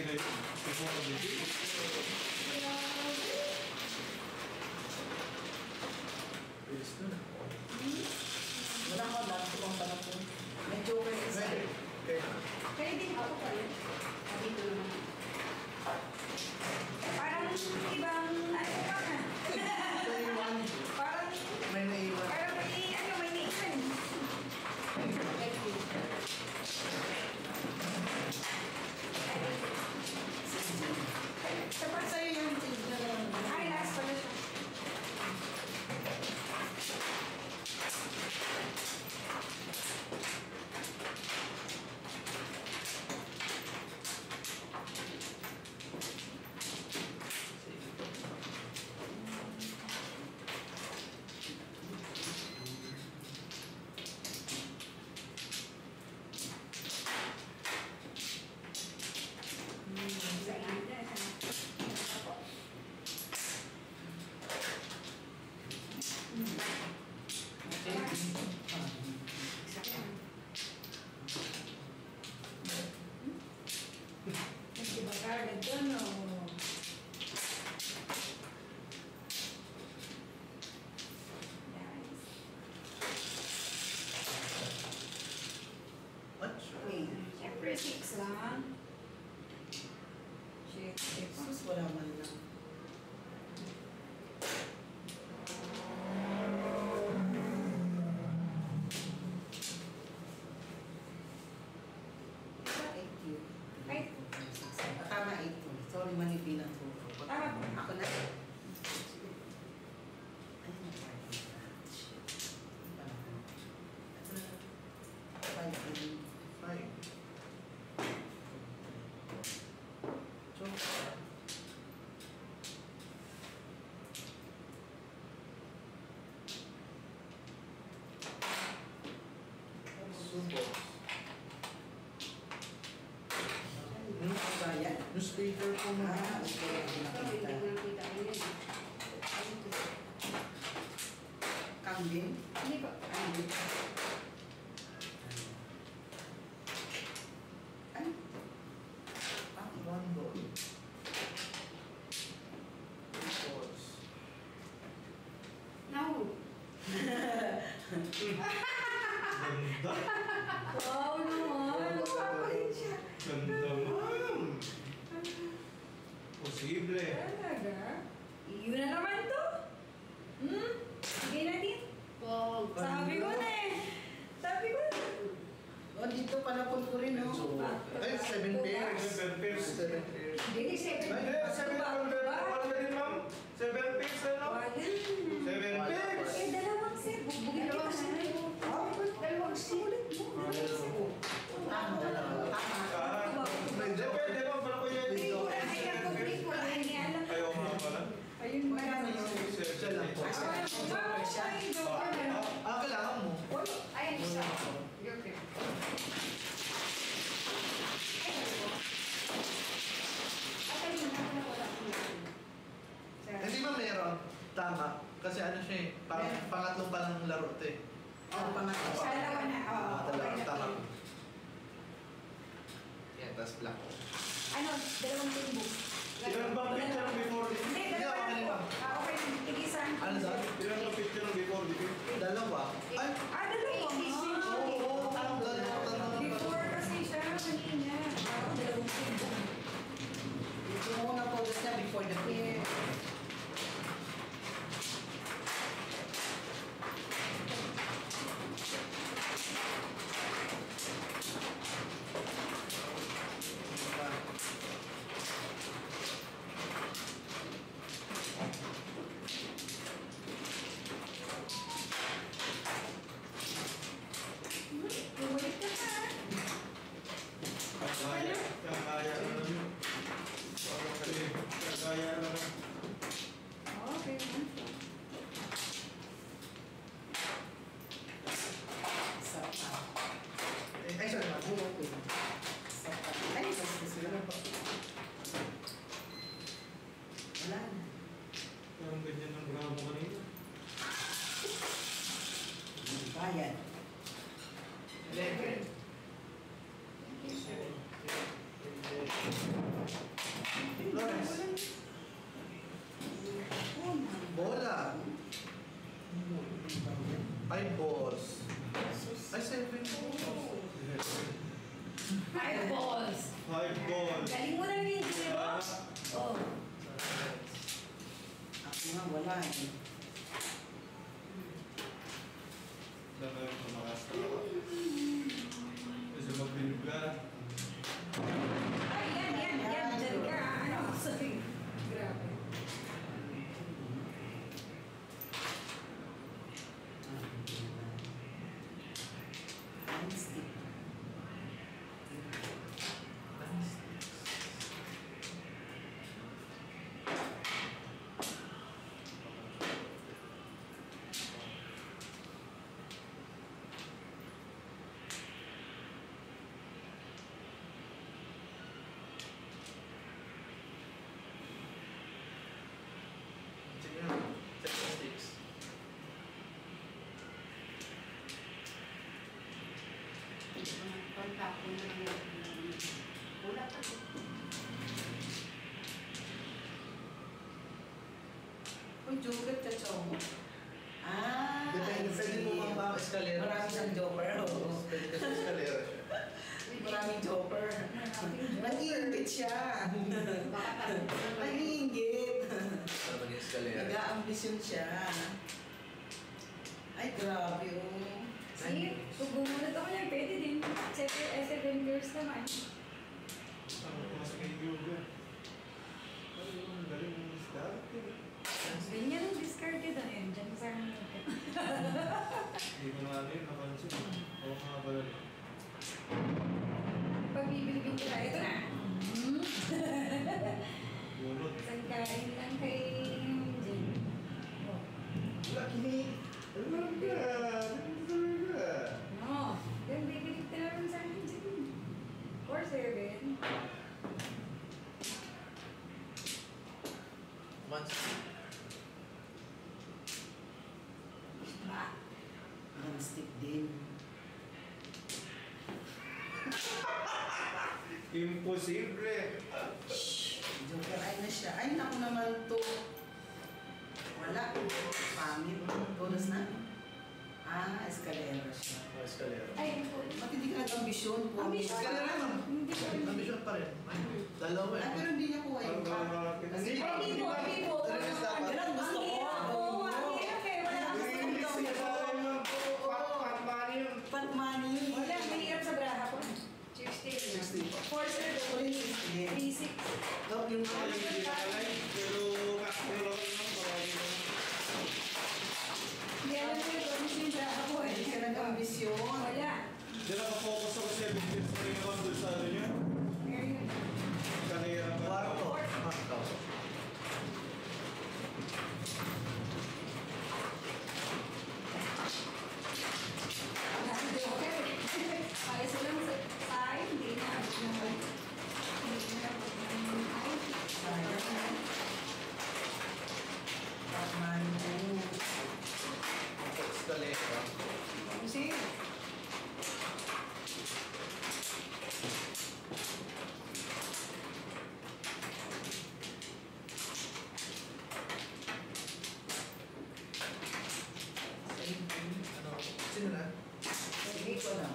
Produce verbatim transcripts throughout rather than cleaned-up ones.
kayo. Before the day. Bilis na. Wala ko, dati kong tanong po. May joker isa. Okay. Kaya din ako pa rin. Dito naman. Parang ibang ano ka na. Naiwan. Parang, May naiwan. parang may, ano, may naisan. Thank you. Sapat sa'yo yung change na lang. Ay, last pala siya. Sa ina, sa Kasi baka nandun, no? Nice. What? Wait. Siyempre, six lang. Shit, shit. Sus, wala man lang. eight yun. Ay, Tama, eight yun. Sorry, manipilan ko. tama po. Ako na. Five, eight. Five. Choke. Subo. Ano ang kaya? Newspaper po mo. Ah, okay. Sorry, hindi ko nakita ko yun. Kambing. Hindi po. Kambing. Ano? Ah, one ball. Two balls. No. Ganda. Wow naman. Papalit siya. Ganda man. Posible. Talaga? Iyon na naman to. Hmm? Sige natin. Oh, Sabi ko na eh. Sabi ko na. Oh, dito pala po ko rin, no? So, ay, seven pairs. Seven pairs. Seven pairs. Hindi, seven. Ay, eh, seven pairs. Wala din, ma'am. Seven pairs, ano? Wala. Seven pairs. Eh, dalawang set. Bubugin kita Dalawang set. na. Oh, dalawang set. Tama, tama. Ah, hindi, pwede mo. Para ko yan. Hindi ko na. Ay, ang complete ko. Ay, hindi alam. Ayaw nga pala. Ayun ba na yun? Siya lang po. Ay, joker na. Ah, kailangan mo. Ay, ang isa. Joker. Ay, ano po? At ayun, ako na wala ko yun. Hindi ba meron? Tama. Kasi ano siya eh, parang pangatlong pa ng laro ito eh. Oh, pangatlo. Sa dalawa na. Oo, Ah, dalawa. okay na Tama. po. Yan, tapos black. Ano, dalawang limbo. Ilan bang picture ng before dito? Hindi, Hindi, dalawa okay na na. po. Ah, okay, tigisan. Ano daw? Ilan bang picture ng before dito? Dalawa. Ay! Ah, dalawa. Oo, oo, parang dalawa. dalawa. Before kasi siya, kanina. Ah, dalawang limbo. Yung unang poses niya before the game. Bumalik ka na. Kaya, kaya na lang yun. Parang kasi, kaya na lang. Okay, man. Sarap na. Eh, ay, sorry, ma'am. Ay, okay. Sarap na. Ay, mas gusto na po. Wala na. Parang ganyan ang bravo kanina. Bayad. Eleven. Thank you, sir. Seven. eh. Dapat yung tumakas na ako. Kasi magbilog ka. Ay, yan, yan, yan. Diyan ka. Ano? Sorry. Grabe. Nine-stick. Sige na. Seven sticks. Kontak ko na lang. Wala pa. Uy, joker ka, Chong. Ah, Depende, pwede mo mga escalera. Marami siyang joker. Oo. Pwede kasi escalera siya. Maraming joker. Nag-iingit siya. Baka tapos na lang. Nag-iingit. Para maging escalera. Nag-aambisyon siya. Ay, grabe oh. See? Kung bumunod ako niyan, pwede din. Seven, eh, seven years naman. Ako mas kay yoga. Ay, ang galing ng start. Ganyan ang discarded na yun. Diyan sa akin. Hindi ko na ano yun, napansin. Oo nga pala. Pagbibilibin ko na, ito na. Hmm. Bunot. Isang kain lang kay Jim. Oh. Lucky. Alam ka! Alam ka! No. Then bibilib ka naman sa akin, Jim. Or seven. Once. Ah. Nag-stick din. Imposible! Joker, ay na siya. Ay, naku naman to. Wala. Pangit. Bonus na. Ah, escalera siya. Oh, escalera. Ay, po. Ba't hindi ka nag-ambisyon? Puro Ambisyon. Escalera naman. Hindi ko rin. Ambisyon pa rin. Ay, dalawa Ah, eh. pero hindi niya kuha yung Parang pa. bakit? Kasi Ay, hindi po, hindi po. Release dapat. Yan ang gusto Ang ko. hirap po. Ang hirap eh. Wala kang Release niya sa akin ng pat-pat yun. Pat money yun. Wala, mahirap sa braha ko. sixty. sixty. four seven. Ulit sixty. three six. No, yung Ay, hindi na alay. Pero kakuro lang yun. Parang yun. Hindi alam ko yung bonus yung braha ko eh. Hindi ka nag-ambisyon. Wala. Di na focus ako sa seven years na rin ako doon sa ano niya. Meron. Kanira pa. Kwarto. Kwarto. Wala si Joker eh. Kaya silang sa tayo, hindi na. Hindi na. Ay, Sayang. Pat money po. Escalera. kasi Ano? Sino na? Sige ko lang.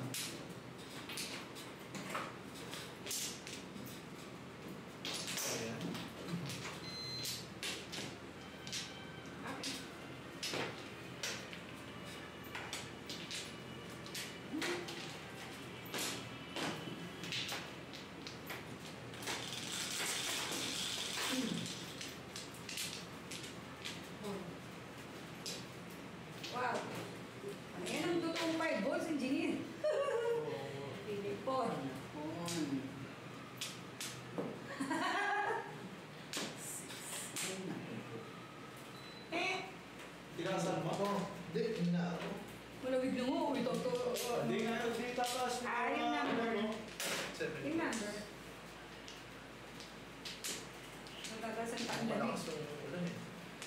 Ayan. wow. Ano yan ang totoong five balls, engineer? Pilipon. Napon. Sixteen na po. Eh, Tinasan mo? Ako. Hindi, hindi na ako. malawig na mo. Ito, ito. Hindi nga, hindi tataas mo. Ah, yung number. Ano? Seven. Yung number. Matatasan pa ang lamig. Malakas yung ulan eh.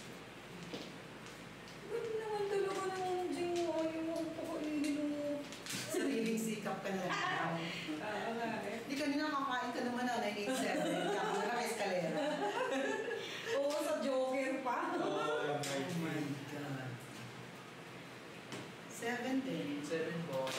Ba't naman talaga naman dyan mo? Ayaw mo ang pakainin mo. Sariling sikap ka na lang. Oo nga eh. Hindi kanina kakain ka naman na nine eight seven. Kaka na naka-escalera. Oo, sa Joker pa. Oh, yung right. Oh my God. Seven din. Seven boss.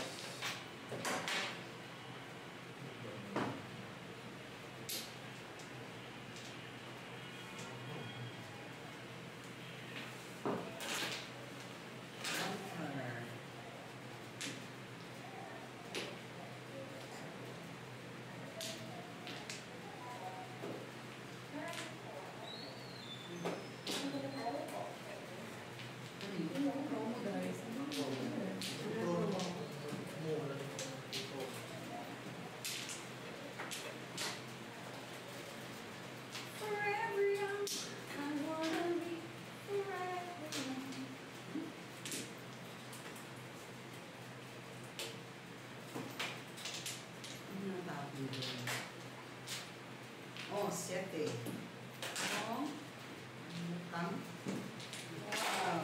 Sete. Oo. Tang. Wow.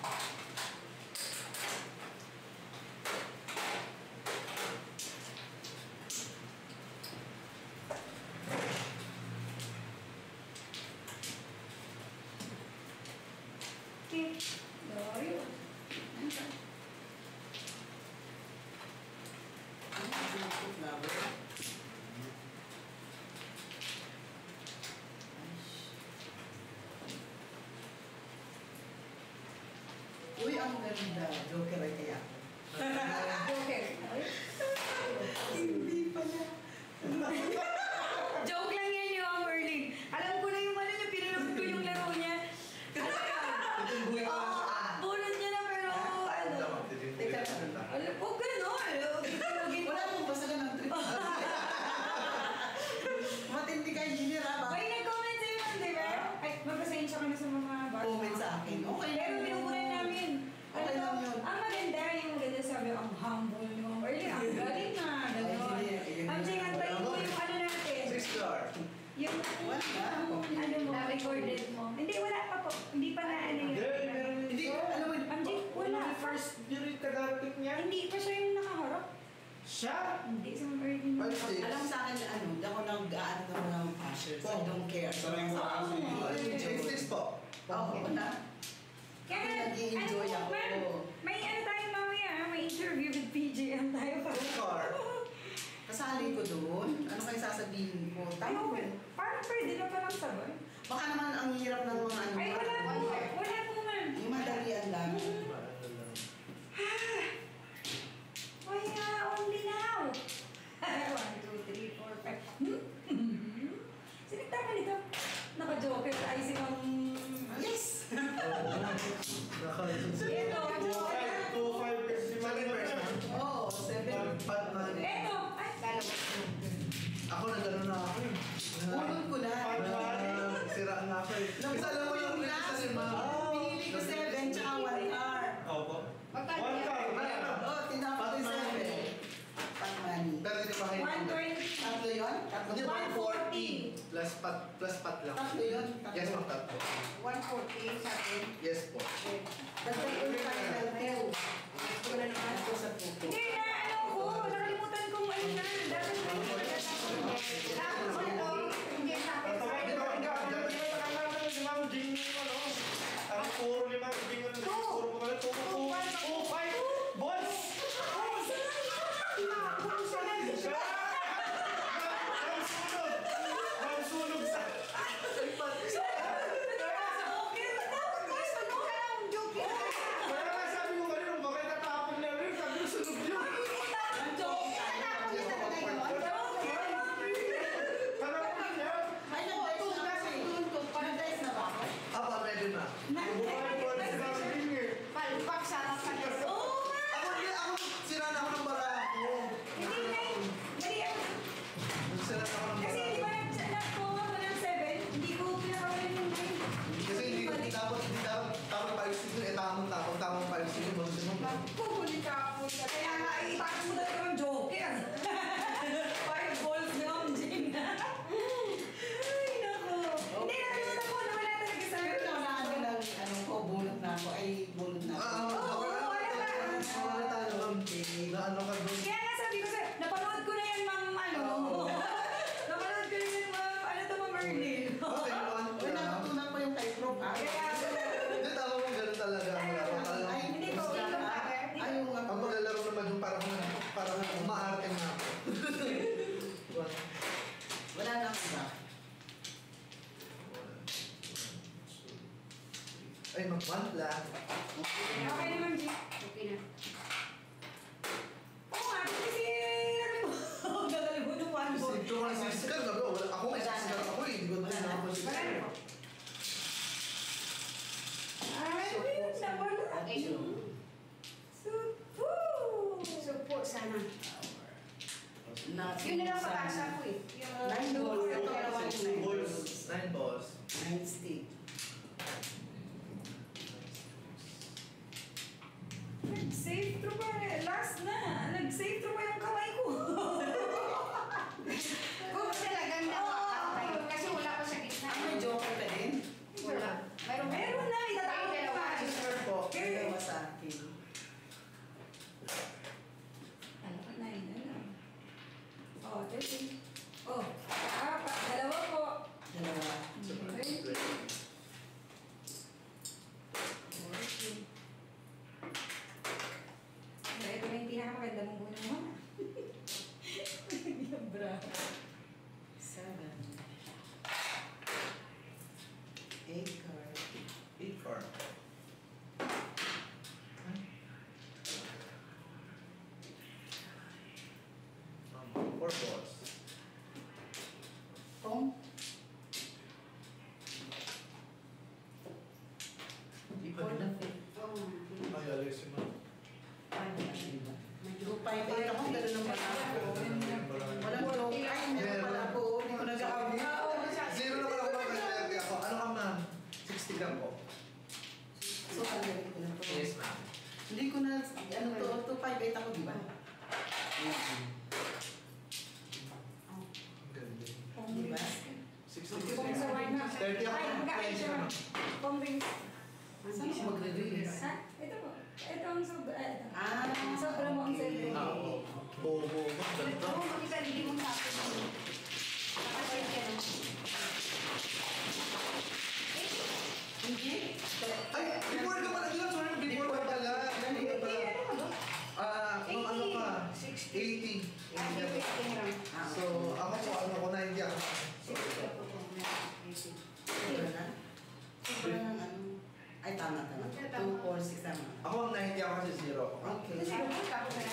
Okay. Dario. Ano ang sinapot na ba? Uy, ang ganda. Joker ay kaya. Joker. Hindi pala. Joke lang yan yung Merlin. Alam ko na yung ano niya, pinanood ko yung laro niya. Ano yan? Ito yung buhay ko Oo, sa bunod niya na pero ano. Teka lang. Alam ko gano'n. Wala mong basta ka ng trip. Matindi ka, engineer, ha? May nag-comment sa'yo lang, di ba? Ay, magpasensya ka na sa mga bata. Comment sa akin. Okay Pero lang yun. pinupunan namin. Okay Ano, lang yun. ang maganda, yung maganda sabi, ang humble yung Merlin. Ang galing na, gano'n. Ay, sige, sige. Ang Jing, antayin mo yung ano natin. Six star. Yung Wala. ano mo, recorded mo. Hindi, wala pa po. Hindi pa na ano yun. Hindi, meron Hindi, alam mo, Ang Jing, wala. First year yung tagarapit niya. Hindi pa siya yung nakaharap. Siya? Hindi, sa Merlin. Five six. alam mo sa akin, ano, hindi ako nag-ano ng mga ushers. I don't care. Sarang sa Oo. kasi. Six six po. Oo, na. Kaya, Nag-i-enjoy ano, ako. ma'am, may ano tayo mamaya, may interview with P J M tayo pa. Car. Kasali ko doon. Ano kayo sasabihin ko? Tama ko. Parang pwede na palang sabon. Baka naman ang hirap ng mga ano. Ay, wala po. Wala po, ma'am. Yung madalian lang. Oh yeah, only now. One, two, three, four, five. Hmm? Sinigta ka nito. Naka-joker tayo si Ma'am... Yes! Ito, Two five, two five kasi si Second verse na. Oo, seven. Batman. Ito. Ay, dalawa. Ako nagano na ako eh. Unod ko na. Ah, Sira na ako eh. Kasi alam mo yung last. isa si Ma. Pinili ko seven tsaka one car. Opo. Magkano One yan? car. Oo, tinapos ko yung seven. Pat money. Pero hindi pa kayo. one twenty. Tatlo yun? Tatlo. Hindi, one forty. Plus pat, plus pat lang. Tatlo yun? Tatlo. Yes, ma'am, tatlo. one forty sa akin. Yes po. Dagdag ko yung final two. Gusto ko na naman ito sa puto. Hindi na, ano ko. Nakalimutan kong ano na. Dapat na yung Tapos ito, hindi sa akin. Tatawagin ko, hindi ako dyan. Hindi ko nakalaman ng limang Jing yung ano. Ang puro limang Jing yung puro ko pala. Two, two, two, five. Boss! Siya! Ang sunog! Ang sunog sa... Kaya nga sabi ko kanina, bakit natapon na rin? Sabi ko, sunog yun. Parang ano niya? Ay, nag-dice na kasi. Nag-dice na ba ako? Apa, medyo na. Buhay ko na sinabi Jing eh. Palpak sa akin. Ako, hindi, ako, sira na ako ng bara ko. Sira na ako ng Kasi bara di ko. ba nag-coma ko ng seven, hindi ko pinakawalan yung nine. Kasi hindi ko dapat, hindi dapat, tamang palisig yun, eh, tamang tamang, tamang palisig yun, mga sinong. Huli ka po. Kaya nga, itakas mo talaga ng joker. Five balls na ang Jing. Ay, naku. Hindi, nakalimutan ko na wala talaga sa Pero akin. na ano lang, ano ko, bunot na ako. Ay, bunot na ako. Ah, Oo, wala wala na. na. Wala tayo, ma'am. Na ano ka doon? Kaya nga sabi ko sa'yo, napanood ko na yan, ma'am, ano. Napanood ko na yan, ma'am, ano to, ma'am Merlin. Okay, one. Uy, natutunan ko yung kay Prof. ah. Kaya, Hindi, tama mo, ganun talaga. Wala ka talaga. Ay, Hindi ko, gusto ikaw na. pa, eh. Ay, yung Ang ano. paglalaro naman yung parang, parang umaarte na ako. One. Wala na ako ba? Ay, mag-one lang. okay naman, Jing. Okay na. Oo nga, kasi gagaling mo ng one ball. Kasi ito nga six ka, sabi ko, wala- ako may six ka ako eh. Hindi ko na ako six Wala ka. na po. Ay, nawala. Okay, so. Supo. Supo sana. Na- Yun na lang pag-asa ko eh. Yung Nine balls. Ito, dalawa yung nine Balls. balls. Nine balls. Nine stick. Nag-save through pa. Last na. Nag-save through pa yung kamay ko. Kung talagang nakakapay. Kasi wala ko sa Ito na yung pinakamaganda mong bunang mo. Bra. Seven. Eight card. Eight card. Um, four balls. Tong. For the fifth. Ay, alis yung mga. Two, five, eight. Ako, gano'n naman ako. Walang joke. Ay, meron pala ako. Hindi ko nag-aawit. Zero naman ako ng swerte ako. Ano ka ma'am? sixty gram po. So, ano ko na to? Yes ma'am. Hindi ko na, ano to, two, five, eight ako, di ba? Di ba? sixty Kung sa wine na. thirty ako. Ay, magkakain siya. ma'am. Pang-ring. Saan ako magre-release? Ha? Ito po. Ito ang sobra. Ito. Ah, Sobra mo ang cellphone. Ah, oo. Bobo mo. Ganito. Oo, makita hindi mo sa akin. Nakasay ka na. hindi. Ay, before ka pala. Yun, sorry. Before ka pala. Ano ba ba? Ah, kung ano ka? eighty. Ay, fifteen lang. So, ako po, ano ko na hindi ako. Sobra na? Sobra ng ano? Ay, tama, tama. Two, four, six, tama. Ako ang ninety ako kasi zero ako. Okay. Kasi bumalik ako na.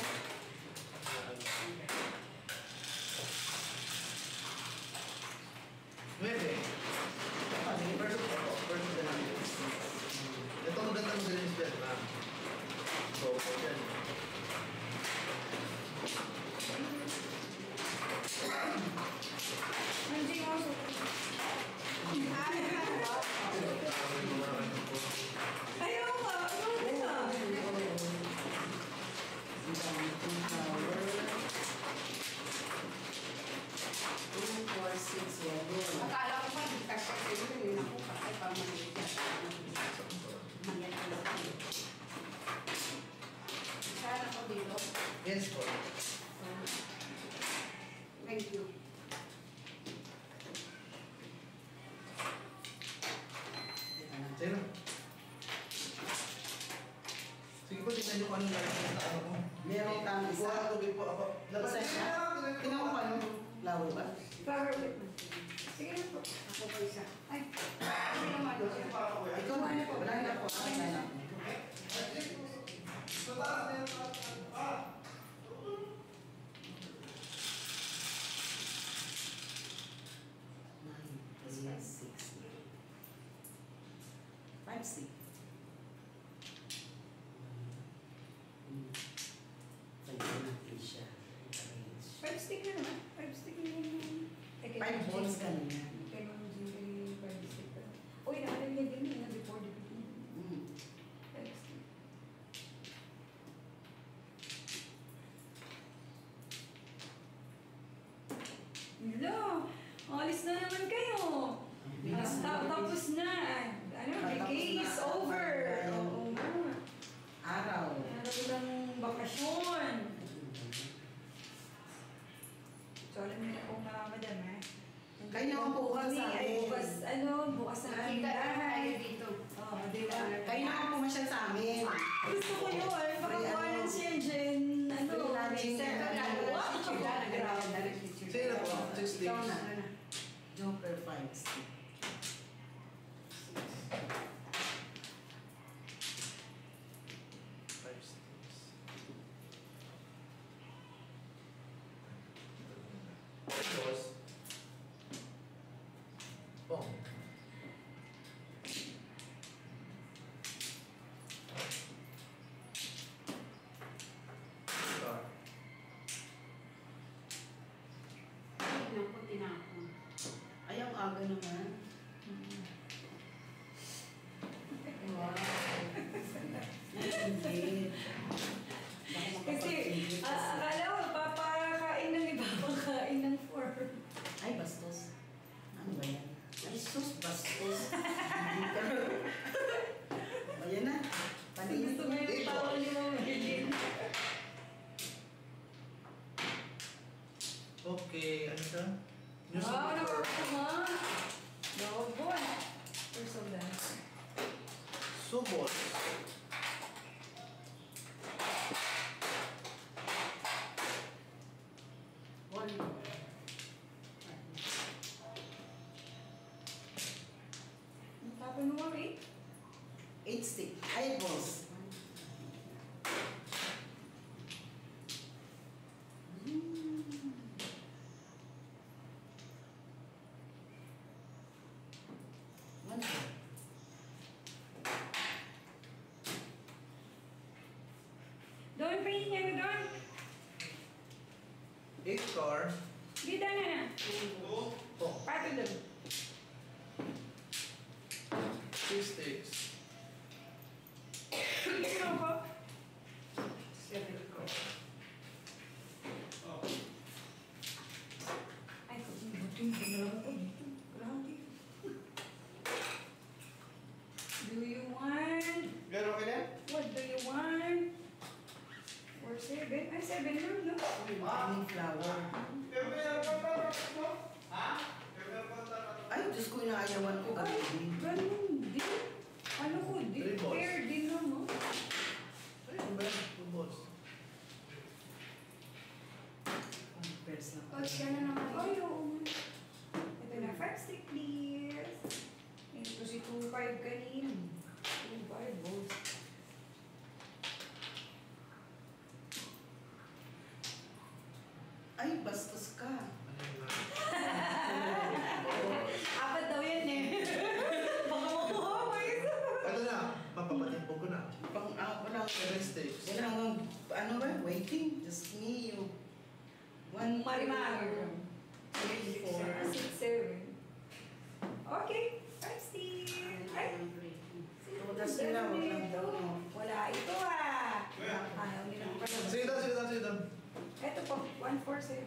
Nueve. Ah, sige, first of all, first of all. Ito maganda mo din yung spell, ma'am. So, yan. Hindi mo so. Ayaw ka. Ano ka? Two, four, six, seven. Akala ko pa, hindi ka siya sa'yo. Yun ako, kasi pa maliit ka. Manyan ko lang. Saan ako dito? Yes po. Thank you. Zero. Sige po, tingnan niyo kung anong lalaki sa ano ko. Merong tama Kuha isa. ka tubig po ako. Labas Isa siya? Tingnan mo kung anong flower ba? Flower ulit na. Sige na po. Ako pa isa. Ay, hindi naman siya. Ikaw na po. Wala na po. Wala na po. Nine, three, six, five, six. Hmm. Five na natin siya. Five stick na naman. Five stick na naman. Five balls ka na yan. Kay Ma'am Jimmy, five stick na. Uy, nakalagay din yun na before the beginning. Hmm. Five stick. Hello! Alis na naman kayo! Bilis Ta- na. Tapos na. Ano, Tapos vacation is na. over. Ay. Oo nga. Araw. Meron lang bakasyon. So, alam niyo na kung mga madam, ha? Kayo naman po kami, sa ay amin. bukas, ano, bukas na aming Nakita na bahay. tayo dito. Oo, di ba? Kayo naman pumasyal sa amin. Gusto ko yun. Pakakuha Free, ng ano? siya dyan. Ano, Free lodging. May Ito, lalo Wow! na si Chula, nagaganda rin si Chula. Sino po? Six Ikaw days. na, ano na. Joker five stick. Five sticks. Tapos, bong. Star. Tingnan ko, tinapon. Ay, ang aga naman. Wow. Naiingit. Baka Kasi, makapag-ingit ah, kasi. akala ko, papakain ng iba, pakain ng four. Ay, bastos. Ano ba yan? Ay, sus, bastos. Ayan na. Paninis Gusto mo yung tawag ni Mama Virgin. Okay, ano siya? News Wow, paper. nakakasama. Subon. First of them. Subol. One. Tapos mo kami. Eight stick. Eyeballs. One. Doon, painting niya mo doon. Eight car. Dito na na. Oh. Pato doon. Two sticks. Sige mo ko. Seven. Ay, buti yung pinalaman ko dito. Grabe. Do you want? Gano'n ka na? What do you want? Or seven? Ay, seven lang, no? Daming flower. Pero meron pa pa mo? Ha? Pero meron pa pa Ay, Diyos ko, inaayawan ko. Ay, Gabi. ganun din. Ano ko din? Three balls. Pair din lang, no? Ay, ano ba yan? Two balls. Ang pairs lang. Coach ka na naman. Ay, oo. Ito na, five stick, please. Ito si two five kanina. two five balls. Ay, bastos ka. Ano yun na? Apat daw yan eh. Baka makuha mo isa. Ano na? Mapapatimpog ko na. Pang, ah, wala. Seven sticks. Wala hanggang, ano ba? Waiting. Just me, you. One, Marimar. three, four. Six, seven. Okay, five stick. Ay, Todas nila, wag lang daw, no? wala ito ah. Ayaw nila pa daw. Sige doon, sige doon, sige doon. Ito po, one four seven.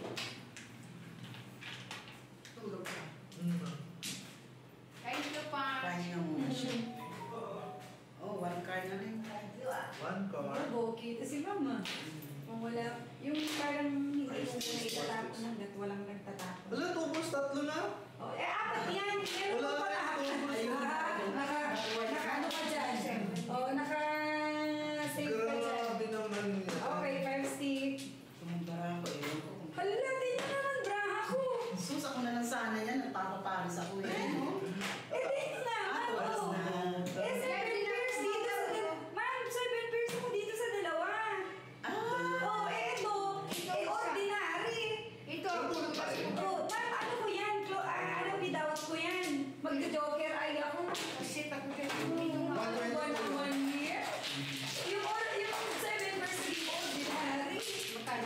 Tulog ka. Mm. Thank you, pa. Pahinga muna siya. Oh, one card na rin. One car. Oh, kita si mama. Kung wala, yung parang hindi mo muna itatapon hanggat walang nagtatapon. Wala, two balls, tatlo na. Oh, eh, apat yan. Meron Wala pa na pala. yung two balls. Ayun. Naka, naka, ano ka dyan? Oh, naka, save ka dyan. Grabe naman yan. Okay, five stick. Sumumbara ko, ewan ko. kung- Hala, din na naman, braha ko. Sus, ako na lang sana yan. Nagpapaparis ako eh. no? Eh, dito na. Ah, ano? oras na. Eh, seven pairs dito sa dalawa. Ma'am, seven pairs mo dito sa dalawa. Ah! Oh, eh, ito. Eh, ordinary. Ito, tulog ka. Oh, ma'am, ano ko yan? Klo- ah, ano, bidawat ko yan. Mag-joker ay ako. Kasi takot ka. One twenty. One one year. Yung, or- yung seven pairs dito, ordinary. Magkano?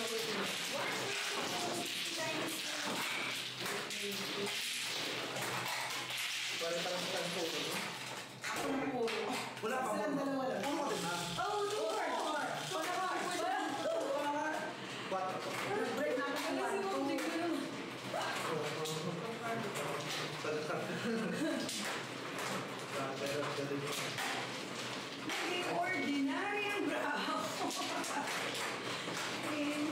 Pare parang sa po, no? Ako na puro. Wala pa Silang dalawa lang. Puro din na. Oh, two more. Two more. Quatro. Break natin Ano si yung Mom one, Jig two. ko naman? Pero galing mo. Naging ordinary ang braho. Eh,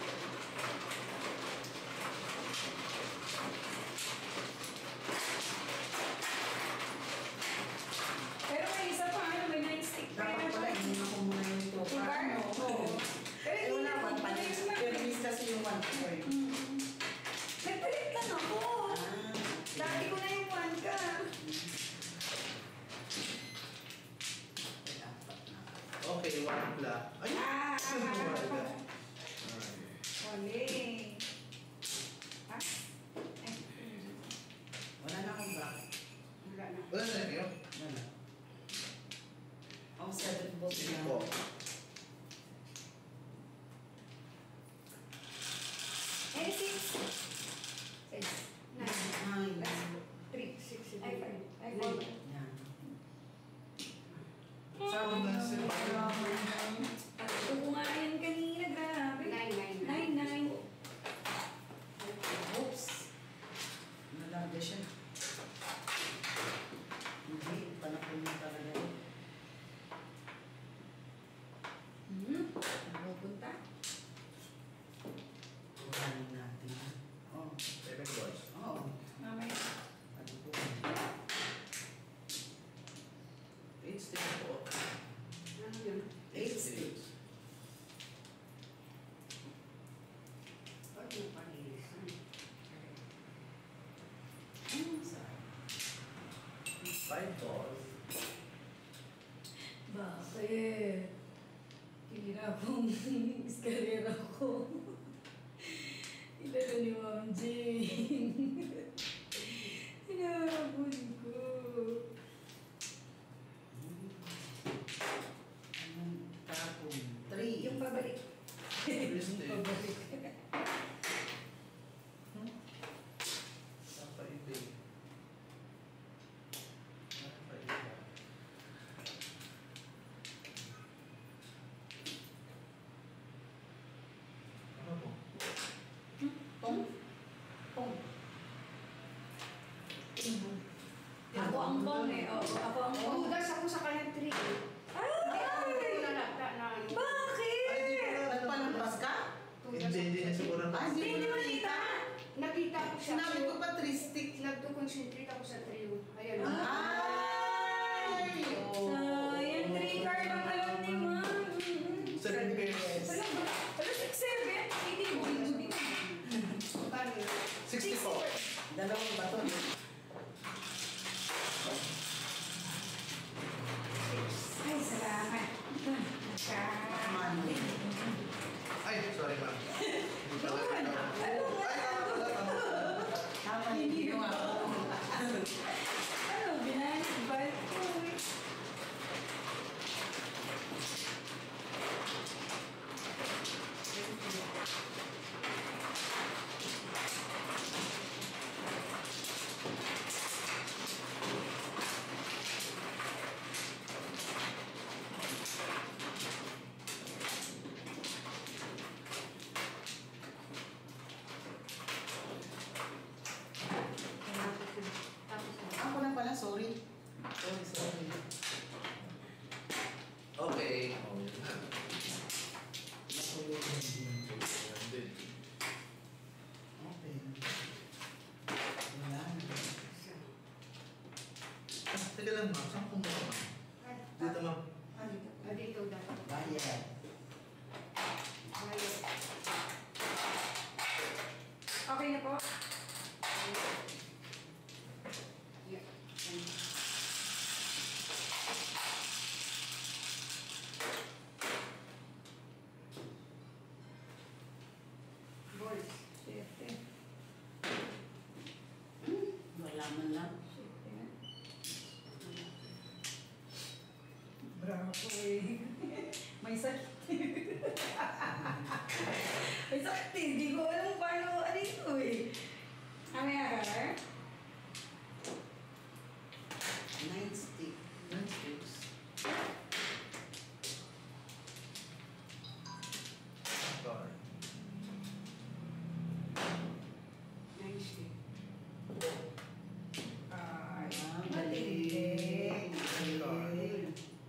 Pero may isa pa, ano, may nine stick pa Dapat yun. pala, hindi ko muna yung two Two card. card? Ano? Oo. Pero Eh, hindi wala na pa. ako palis na. Pero kasi yung one card. Mm. Nagpalit lang ako. Ah. Dati ko na yung one ka. Okay, one black. Ay! Ah! Wala. Wali. Ah? Ay. Wala na akong black. Wala na. Wala na yun. Wala. Oh, seven balls Sige na. po. Eh, six. Six. Nine. Nine. Three. Six. Ay, five. Ay, four. Yan. Sabi na sila. Ito ko nga yan kanina, grabe. Nine, nine, Nine, nine. Oops. Nalaga siya. Hindi, panapon mo talaga yun. Hmm? Napupunta? Kuhanin natin. Oh. Seven balls. Oh. Mamaya. Ano po? Five balls. Bakit? Kinira kong iskarera ko. Ilalo ni Ma'am Jane. Hinahapon ko. Anong tapon? Three. Yung pabalik. Listed. Yung pabalik. Five eight. Five eight. Ano po? Pong. Pong. Ako ang bong eh. Oo, ako ang bong. Tudas ako sa kanyang tree. Hindi ako Ay! nalagda na ano. Bakit? Ay, di ko na. Nagpalampas ka? Tudas Hindi, hindi na ako. siguro. Ah, hindi Hindi mo mo nakita. Nakita ko siya. Sinabi ko pa three stick. Nagko-concentrate ako sa tree. Ayan. Ay! Oh. Sayang, three card ang alam ni Ma'am. Mm-mm. Seven pairs. Alam ba? Alam, six, seven? Hindi, hindi. Paano yun? Sixty-four. Dalawang bato. Ay, salamat. Ka- Monday. Ay, sorry ma'am. Hindi pala. Yun. Ano nga? Ay, tama pala, tama pala. Tama, hindi ko nga. Ano, binanibal ko eh. Tapos na. Ako lang pala, sorry. Sorry, sorry. Okay. Oh, yun na. Natulog na din. Nandun. Okay. Wala na. Ah, teka lang ma'am. Saan kumuha ma'am? Ay, Dito ma'am. ah, dito. Ah, dito dapat. Bayad. Ayun. Okay na po. Yeah. Ayun. Balls. Siyete. Wala man lang. Siyete na. Bravo eh. May sakit. May sakit eh. Hindi ko alam paano ano ito eh. Ano yan? Nine stick. Nine sticks. Card. Nice. Ay, Ah, galing. galing.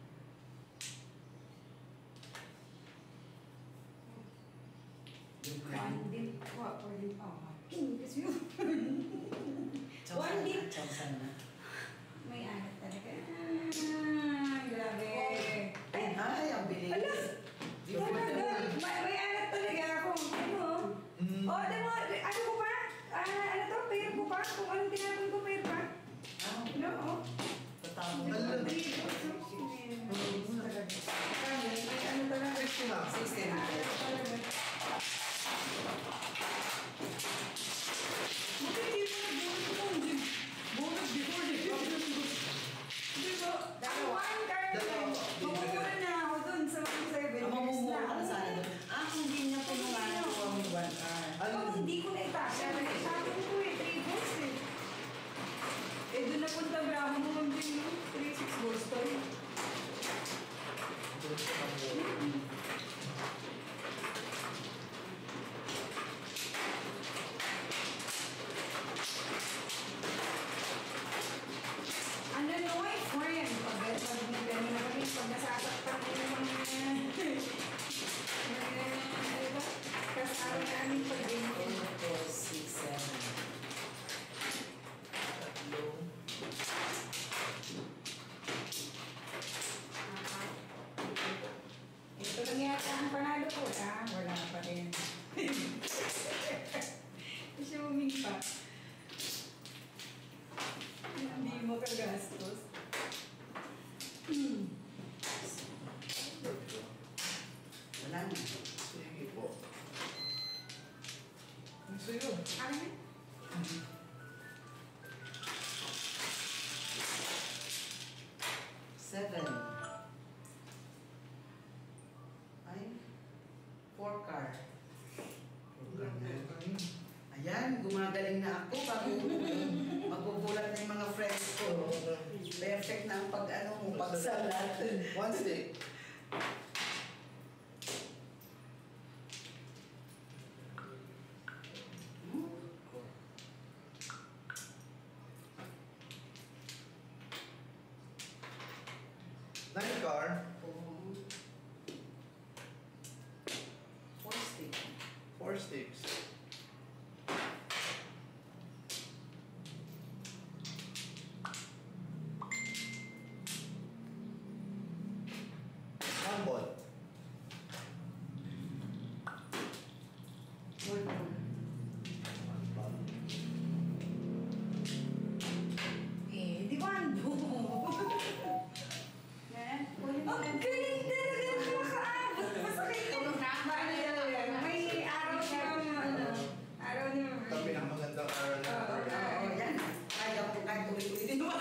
One dip. What? One dip. Oh, English yun. Chowsan One na, dip. chowsan na. May anak talaga. Ah, grabe. Ay, Ay, ang bilis. Ala! Before the talaga. week. May, may anak talaga ako. Ano? Mm. Oh, alam mo, ano ko pa? Ah, ano to? Pair ko pa? Kung anong tinapon ko, pair pa? Ah, Ano? Oh. tatapon. Ala. Three, four, six, seven. Talaga. May ano talaga. System. May anak talaga. Buti hindi mo nag-bonus mo, hindi. Bonus before the Di ba? One card. Dalawa. Mamumura na ako dun sa one seven. Ang mamumuha ka na sana doon. Ah, kung hindi niya tulungan, kuha mo one card. Ano? Kung hindi ko na itasya, nag-isabi ko eh, three balls eh. Eh, doon napunta bravo mo ma'am din yun. three six balls to eh. Doon sa kamuha. Ano no, my friend? Pag pag nagano na kami, pag nasasaktan ko ng mga ano ba? Kasama namin pag ganyan. One, two, six, seven. Tatlong. Ito lang yata ang panalo ko. Ah, wala pa rin. Assuming pa. Hindi mo kagastos. Salat. One stick. Nine car. Four stick. Four sticks. One ball. One more. One ball. Eh, di ba ando? Yan. Kunin mo Ang yan. galing talaga nakakaabot. Masakit yun. Paano talaga? May araw siyang ano. Araw ni Mama. Ito pinakamagandang araw na. Oo. Oo, yan. Kaya ko kahit ulit-ulitin mo.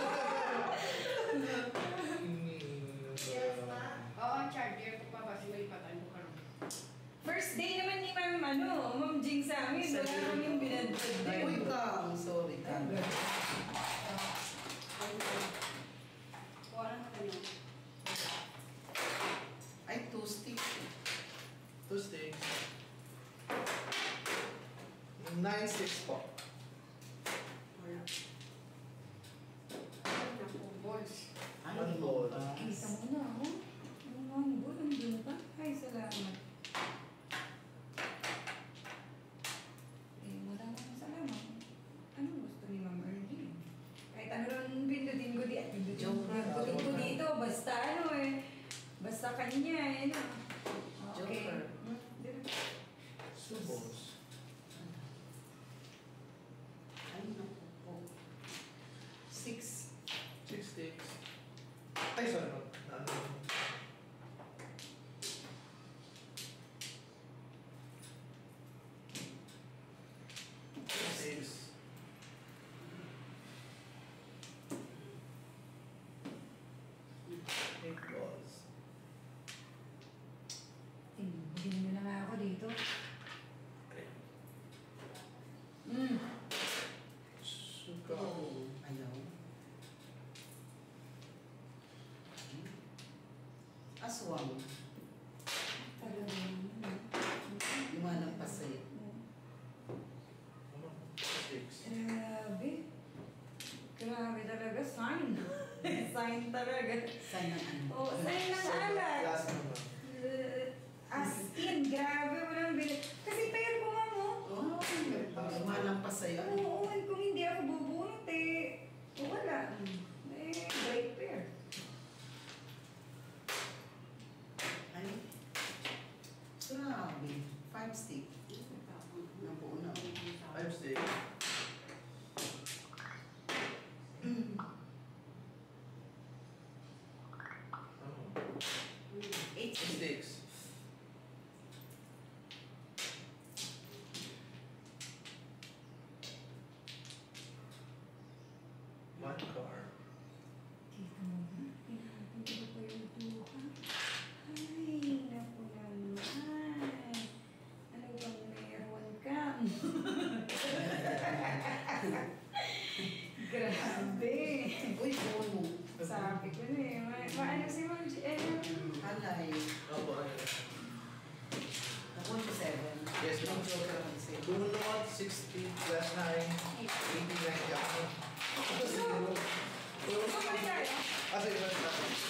Oo, charger ko pa kasi may patan ko karon. First day naman ni Ma'am, ano, Ma'am Jing sa amin. Wala kaming binadbad Ay, din. uy ka. Sorry ka. Kuha lang ka kanyo. Ay, two stick. Two sticks. Nine sticks po. Wala. Ay, naku, balls. Ay, One ball. Kita mo na, oh. Ang mambo, nandun pa. Ay, salamat. Eh, maraming salamat. Ano gusto ni Ma'am Ernie? Kahit ano lang pindutin ko di at pindutin Joke lang. ko dito. Basta ano eh. Basta kanya eh. No? Okay. Joker. Hmm, dito. Two balls. Ay, naku po. Six. Six sticks. Ay, sorry. no. Na- ano. Six. Eight balls. Tinubin mo na nga ako dito. Hmm. Suka. Ayaw. Aswang. Talaga naman. Liwanag pa sa'yo. Ano? Six. Grabe. Grabe talaga. Sign. Sign talaga. Saan ang ano? Oh, sign ng alat. Last naman. Uh, as in, grabe mo lang bilis. Kasi pair ko nga mo. Oo, liwanag pa sa'yo. Oo, kung hindi ako bubunot eh, wala. Eh, break pair. Ay, grabe. Five stick. Nabuo na. Five sticks. Ano? Eight Six stick. sticks. One car. Dito mo na. Hindi ko yung duha. Ay, naku naman. Ano bang meron ka? Grabe. Uy, bono. Sabi ko na eh. Ma- maano si Ma'am G. Eh, Alay. Opo, ano? Ako to seven. Yes, ma'am. Yung joker ang sa'yo. Two not sixty plus nine. eighty-nine ka. gusto mo pa tayo? Ah, sige, basta.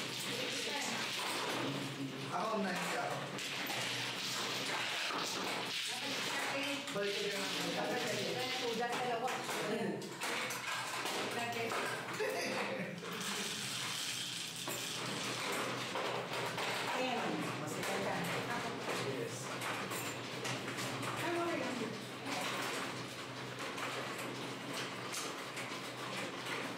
Ako, nine ka. Balik ko yan. Udah dalawa. Lagi. Ten. Masikat ka. Yes. Ano yun?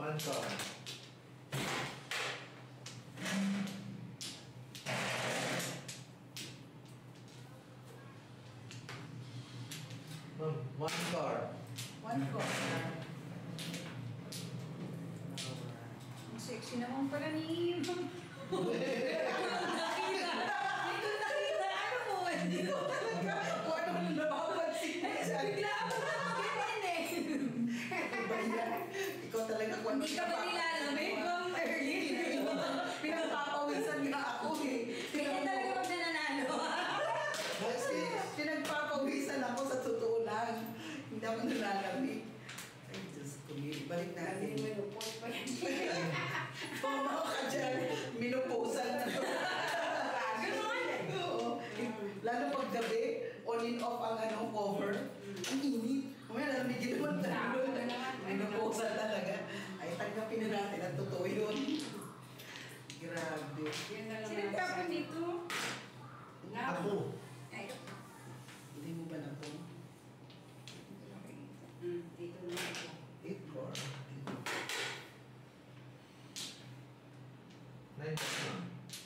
One card. Ma'am, one card. One corner. Ang sexy naman pala ni Ma'am. Nakita. Dito nakita. Ano mo? Hindi ko talaga. Kung ano mo napapansin mo siya. Bigla ako ganyan eh. Iba yan. Ikaw talaga kung ano Hindi ka ba nilalamig, Ma'am Erlyn? Pinagpapawisan nga ako eh. Kaya talaga pag nananalo. Kasi pinagpapawisan ako sa totoo lang. Hindi ako nalalamig. Ay, Diyos ko, balik natin. Hindi mo lupot pa yan. Pumama ka dyan, minupusan na. Ganon. Oo. Lalo pag gabi, on and off ang ano, cover. Ang init. Mamaya lalamigin naman tayo. Tama na naman. Minupusan talaga. Ay, tanggapin na natin ang totoo yun. Grabe. Yun na lang Sino ang ka sabi. dito? Nga. Ako. Ay, Hindi mo ba na po? Hmm, dito na ako. Eight card. Nine card, ma'am.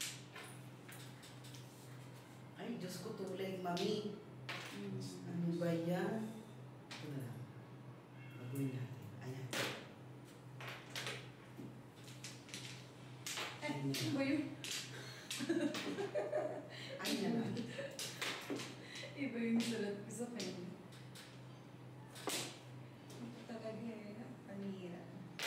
Ay, Diyos ko, tulay, mami. Hmm. Ano ba yan? Ito na lang. Baguhin natin. Ayan. eh, ano ba yun? Ayan na lang. Iba yung salat ko sa kanya. Ito talaga eh. Panira.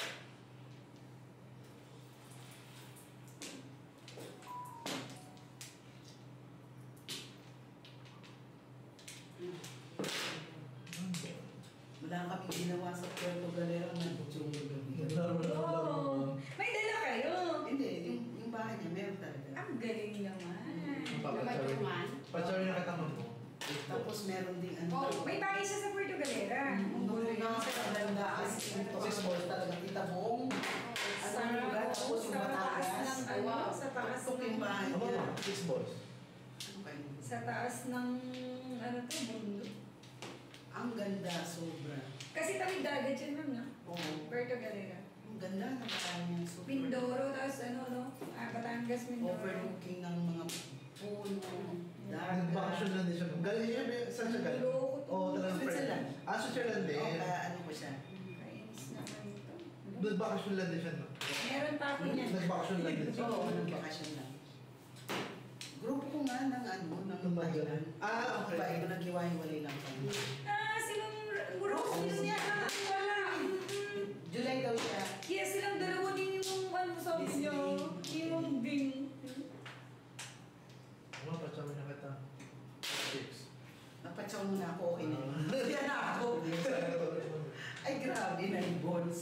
Wala kami ginawa sa Puerto Galera ng Puchungo gabi. Oh, may dala kayo. Hindi, yung, yung bahay niya, meron talaga. Ang galing naman. Papachari. Naman. Pachari na kita mo. Tapos meron din ano. Oh, May bahay siya sa Puerto Galera. Ang gulo nga sa Kalanda, as in, six balls talaga, tita Bong. At ang lugar, tapos yung Sa taas Batangas. ng ano, Wow. sa taas Ito yung ng, bahay Ano niya. ba? Six balls. Ano kayo? sa taas ng, ano to, bundok. Ang ganda, sobra. Kasi tawid dagat yun, ma'am, no? Oo. Puerto Galera. Ang ganda ng bahay niya, super. Mindoro, tapos ano, no? Ah, Batangas, Mindoro. Overlooking ng mga puno, dagat. Nagbakasyon lang din siya. Galing siya, may- saan siya galing? Loko to. Oo, talagang Switzerland. friend. Ah, Switzerland Oo, din. kaya ano ko siya. Kainis naman ito. Nagbakasyon lang din siya, no? Meron pa ako niyan. Nagbakasyon lang din siya. Oo, ng bakasyon lang. Grupo ko nga ng ano, ng Ng mga- bayan. Ah, okay. Iba, iba naghiwa-hiwalay lang kami. Ah, silang Rose, yun yan. Ah, wala. Mm. July daw siya. Yes, silang dalawa din yung ano sabi Disney. niyo. Yung Bing. Ano, pachari na kita. Six. Napatsaw mo na ako, okay na. Yan na ako. Hindi mo sana katulad mo. Ay, grabe na yung balls.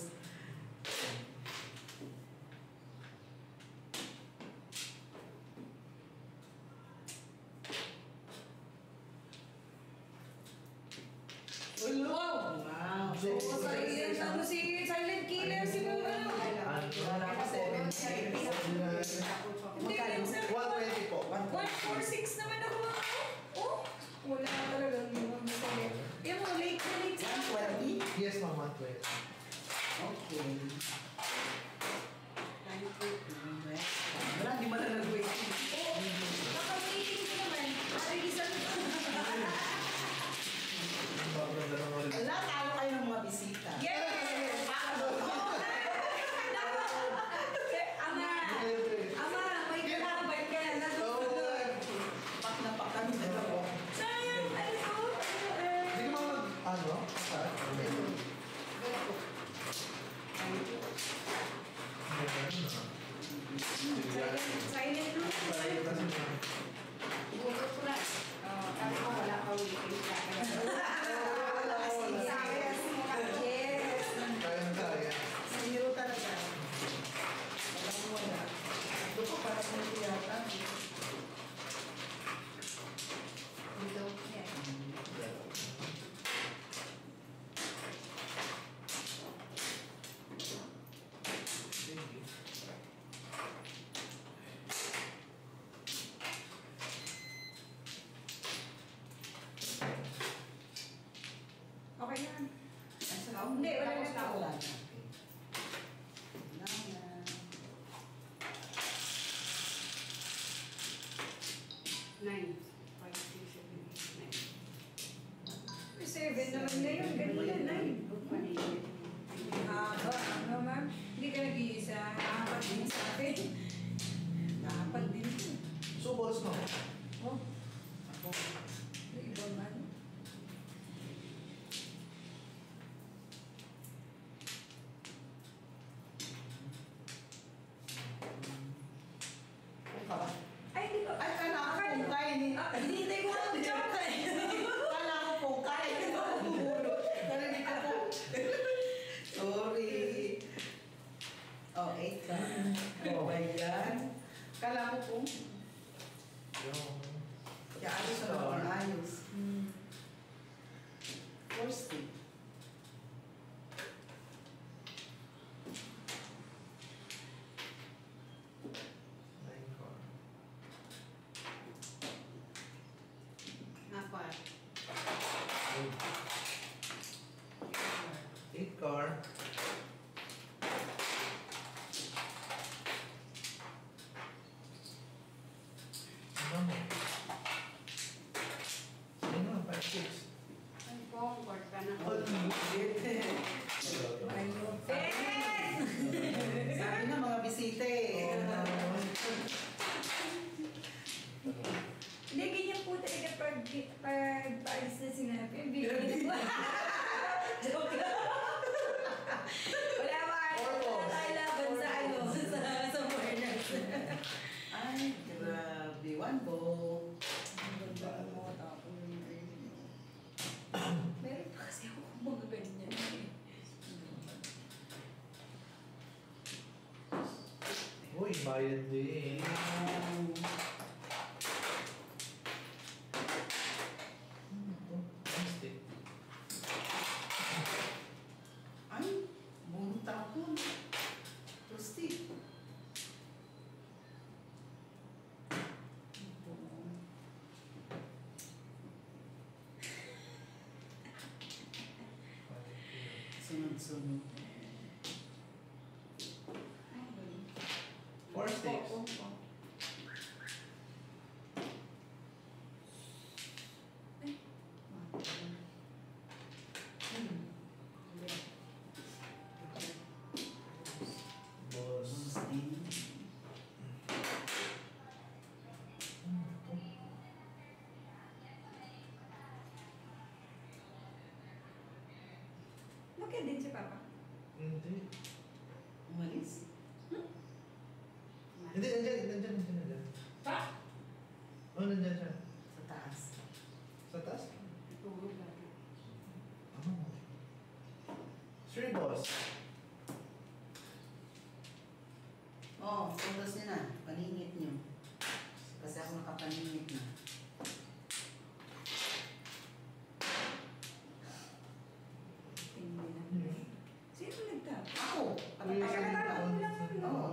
Wow! Wow. So, Oh, silent, ano si silent killer si Mama. Wala pa seven. Hindi, Magkano? minsan. one twenty po. one four six naman ako mga. Oh, wala talaga yung mga salit. Yung mga late na late sa one twenty? Yes, ma'am, one twenty. Okay. Wala, di mo na nag-waiting. Oh, kapag meeting ko naman, ari isang. Ang ganda ng mga Wala, talo kayo ng mga bisita. Yes! Ama! Ama, may kalaban ka na nasusunod. Pak na pak kami dalawa. Sayang, ano to? Hindi ko mag... Ano? Start? Silent, silent room. Bukas ko na. Oh, sabi ko wala pa weekend ka. Yes, yes. Kaya na kaya. Zero talaga. Walang wala. Ito pa para sa mga yata. Dito. Yan. Okay yan. Nasa Oh, Hindi, wala tapos na na ako. wala na. seven naman na yun. Ganun na yun. Haba, ano ma'am? Hindi ka nag-iisa. Nakapat din sa akin. Nakapat din. So, balls no? Oh. Ako. Yung iba man. Ay, hindi ko. Ay, kala ko pungkay. Ah, hinihintay ko nga ang joke eh. Kala ko pungkay. Narinig ko po. Sorry. Oh, eight ka. Oh, ba yan? Kala ko pong. Yung... Kaya ayos na naman, ayos. Hmm. Four stick. Nine car. Apat. Eight car. Ano mo? Sino? Five, six. Ay, po, court ka na. Malupit! Sabi na mga bisita eh. Hindi, ganyan po talaga pag, pag paalis na sinabi. Bigyan mo. Joke lang. Wala ba? Wala tayo laban sa ano, sa, sa foreigners. Ay, grabe. One ball. Ang ganda ng mga tao. Meron pa kasi ako mga ganyan eh. Uy, bayad din. Ay, buong tapon. Two stick. Sunod-sunod. Four sticks. Oo, oo. Boss. Bakit din si Papa? Hindi. Umalis? Hindi, nandiyan, nandiyan, nandiyan, nandiyan. Pa? Oh, nandiyan siya. Sa taas. Sa taas? Tulog lagi. Oh. Three boss. Oh, tulos niya na. Paningit niyo. Kasi ako nakapaningit na. Tingnan na. Sino nagtap? Ako! Uy, Patapos Ay, na akala ko lang ano. Oo.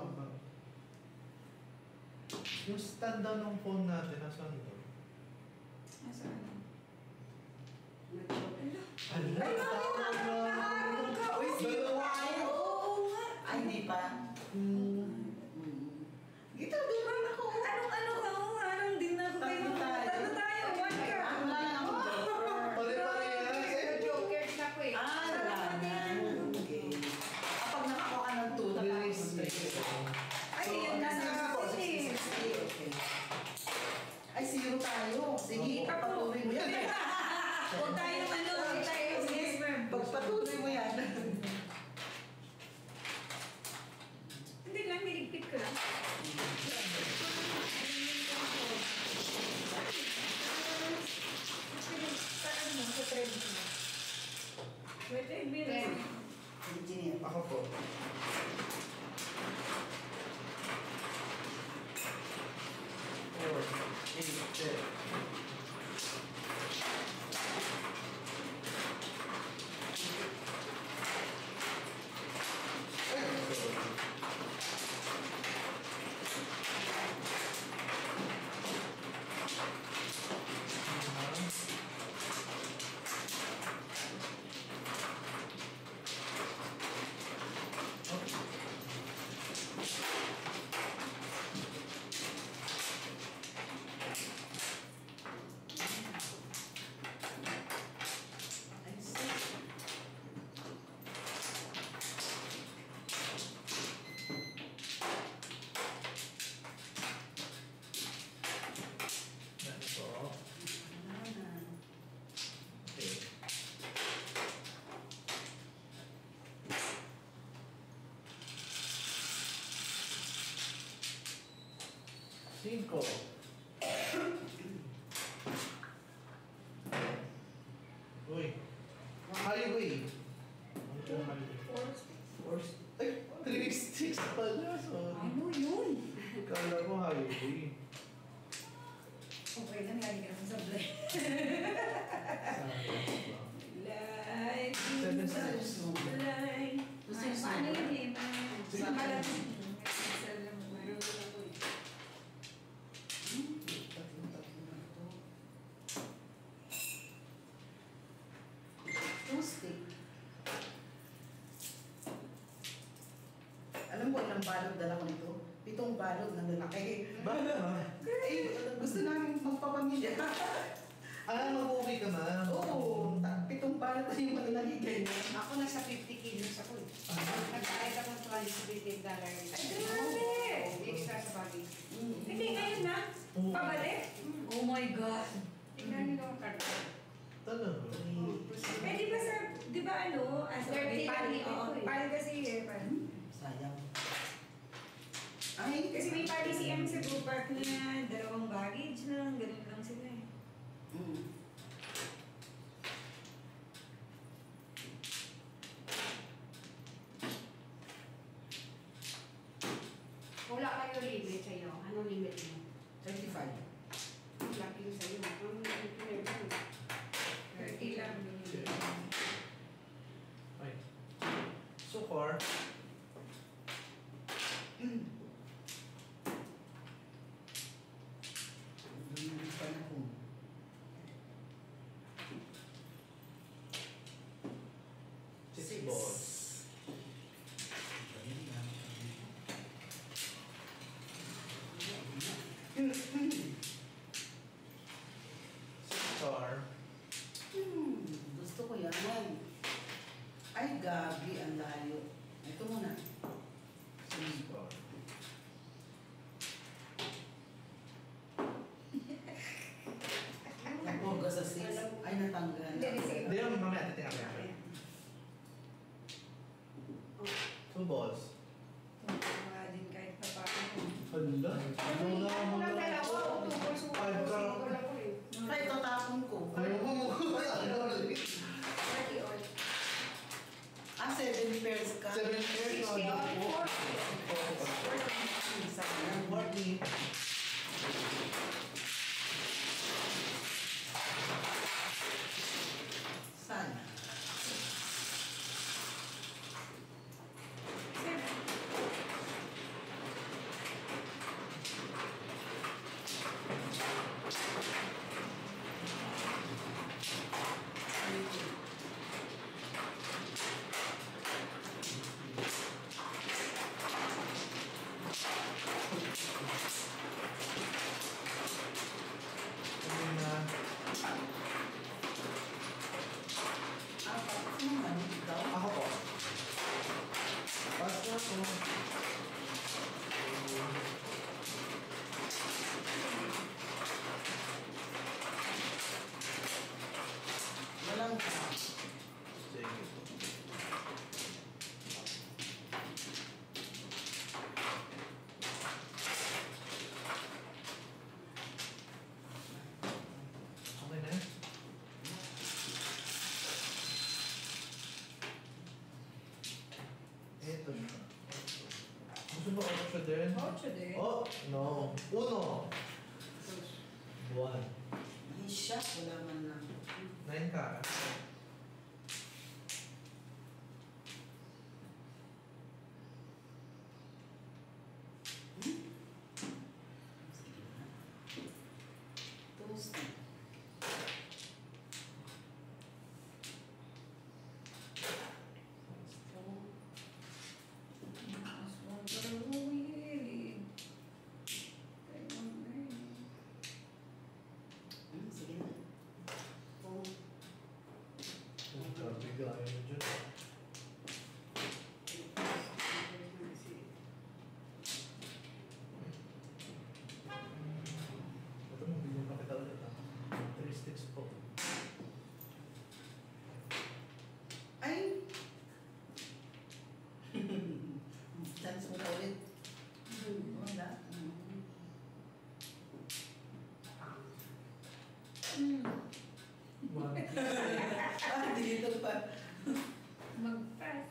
Yung stand down ng phone natin, nasaan doon? Nasaan? Nag-choke. Ala. Ay, tawag na. Uy, sino tayo? Oo nga. Ay, hindi pa. Hmm. Hmm. Gito, di ba ako? Anong ano ka? Oo nga, anong din na ako kayo. Tatlo tayo. Tatlo tayo, one ka. Ako lang ang joker. Pare-parehas eh. Jokers na ko eh. Ah, wala na. Okay. Kapag nakakuha ka ng two, tapos Release. Ay, yun na sa akin eh. Okay. Ay, zero tayo. Sige, Ako. pagpatuloy mo yan. Huwag tayong ano, huwag tayong yes, ma'am. Pagpatuloy mo yan. Hindi lang, niligpit ko lang. Parang mo, sa trend mo. Wait, wait, wait. Ten. Engineer. Ako po. Four, eight, ten. Cinco. Uy. Highway. Ano yung highway? Force. Force. Ay, three sticks pala. So, Ano yun? kala ko highway. Okay lang, lagi ka naman sa blend. Light. Seven steps. Light. Gusto Ay, yung paano summer? yun eh? Mga- Sa Mga- akin. Meron na ako eh. Hmm, tatlo, tatlo na ito. Two stick. Alam mo ilang balot dala ko nito? Pitong balot na lalaki. Bakit naman? Eh, gusto namin magpapamilya. Ah, mag-uwi ka na. Oo, ta- pitong balot na yung malalagay niya. Ako nasa fifty kilos ako eh. Nag-ayad ako ng twenty dollars. Ay, grabe! Extra sa bagay. Hindi, ngayon na? Oo. Pabalik? Oh my God. Tingnan niyo ang card. Talaga. Eh, di ba sa, di ba ano, as thirty may pali, lang oo, ito eh. pali kasi eh, pali. Sayang. Ay, Kasi may pali si M sa Blue Park na dalawang baggage lang, ganun lang sila eh. Mm. Wala kayo limit sa'yo. Anong limit mo? thirty-five. Laki yung sa'yo. Anong limit mo yun? thirty lang. Ay. So far, Hindi pa na kung. six balls. Six star. Hmm, gusto ko yan. Ay, gabi, ang layo. Ito muna. Six star. Napoga sa six. Ay, natanggal. Hindi, sige. Hindi naman mamaya titingnan ko yan. Two balls. Mga din kahit pa paano. Hala. Ano na Ako mo lang na dalawa. ako? Tungkol sa Five ka. tungkol ako eh. Ay, tatapon ko. Ayaw mo mo. thirty all. Ah, seven pairs ka. Seven years sixty na all. ako. Sayang. Forty. Sana. Ano na? Ah, tapos naman, ikaw. Ako po. Pass na ako. Walang ka. Sige po. Okay na? Ito siya. Gusto mo ocho din? Ocho din. Oh, no. Uno. One. Ay, siya. Wala man lang. Nine ka. Toast. Hmm, sige na. Oh, Oh, grabe gaya mo dyan. Ito mo, bigyan pa kita ulit ah. Three sticks po. ay! Chance mo na ulit. Wala. Hmm. Ah, dito pa. Mag-press.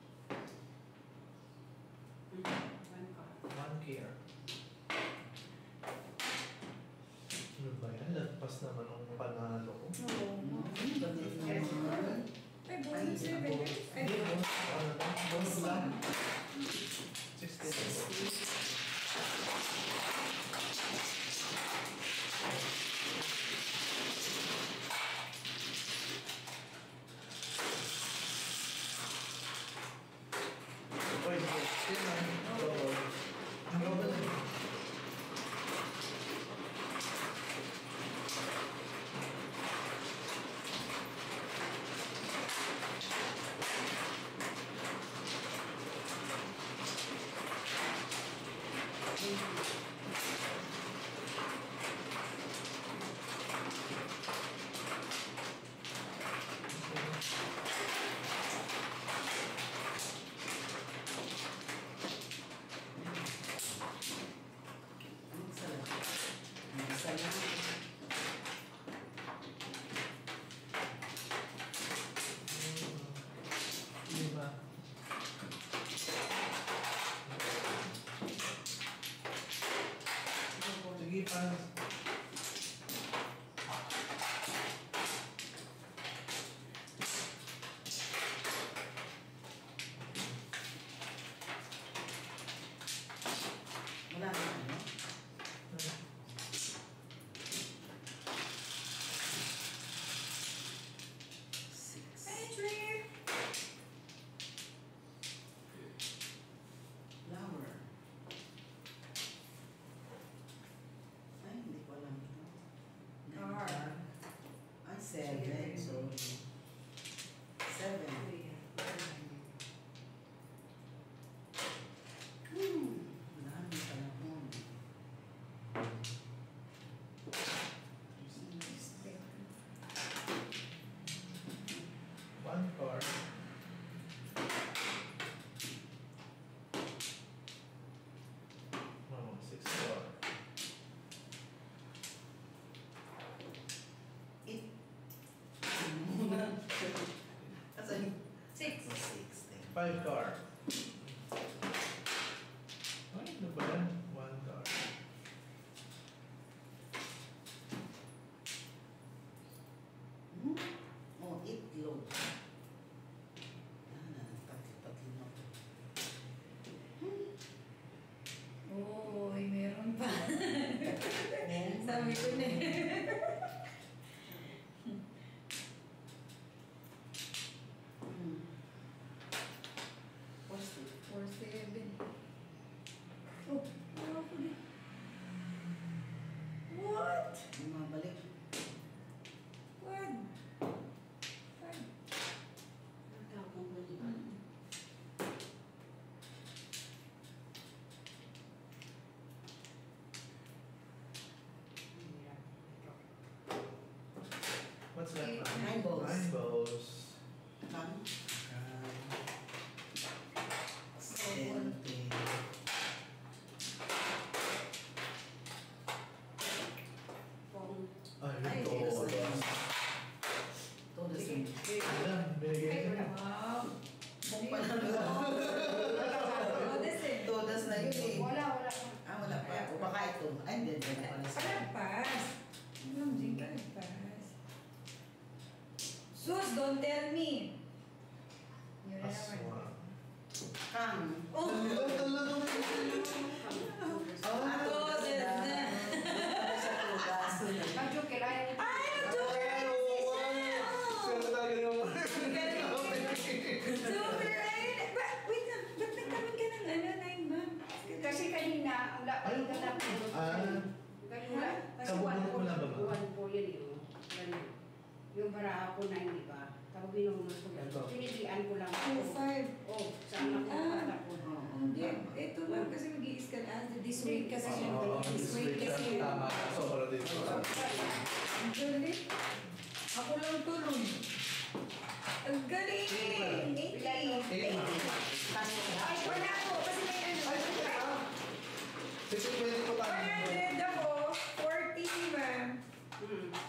One car. One care. Ano ba yan? Lagpas naman ang panalo ko. Oo. Hmm, galing naman. Ay, bonus seven. Ay, Hindi, bonus. Ano na? Bonus lang. sixteen. Oy, sige. Yan na. Double. Double na. Ang sarap. Ang sarap. Lima. Sige pa. Wala na ano? Six. Patrick! Flower. Ay, hindi ko alam ito. Car. Ay, seven. Sorry. Seven. Hmm. Dami panahon. One car. Oh, six car. Eight. Asan? Six. Six. Five car. Ay, ano ba yan? One car. Hmm? Oh, itlog. Yan na, pati-pati na. Uy, meron pa. Oh, Sabi ko na eh. Hmm. What's it? Four, seven. Oh, wala ko din. What? Bumabalik. What? Five. Ang tawag mo ba, di ba? What's left now? Nine balls. Nine balls. Come. Seven. Sente. Kung Ay, Ay, ito. ito sa- Ayan, Todo sige, same. sige. binigay Ay, ko wala. na. Wow. Kung pala Oh, that's it. Todas na yun eh. Wala, wala. Ah, wala pa. O baka ito. Ay, hindi. Hindi na pala siya. Kalagpas. Ma'am Jing, kalagpas. Sus, don't tell me. Yun na naman. Aswa. Kang. Oh, Ito talaga may Ah, todas na. Sa tugas. Medyo kailangan. Ay, nag-joker na si siya. Sino talaga naman? Super, ayun. Ba, wait lang. Ba't nagkaroon ka ng ano, nine, ma'am? Kasi kanina, ang lapay na lang. Ah. Kanina, kasi Sa one buwan po, mo na ba, ma'am? one po yun eh. oh. Ganun. Yung baraha ko na hindi ba? Tapos binunod ko lang. Ito. Pinilian ko lang. Two, five. Oh, sa anak ko Ah. pata ko. Oo, Hindi, tama. ito lang kasi mag-i-scan. Ah, this week kasi siya. Oo, This week kasi. Tama. Sobra dito. Ang galing. Ako lang tulong. Ang galing! eighty. Eight. Ay, wala ako. Kasi may ano. Six twenty po one tayo. hundred ako. forty, ma'am. Hmm.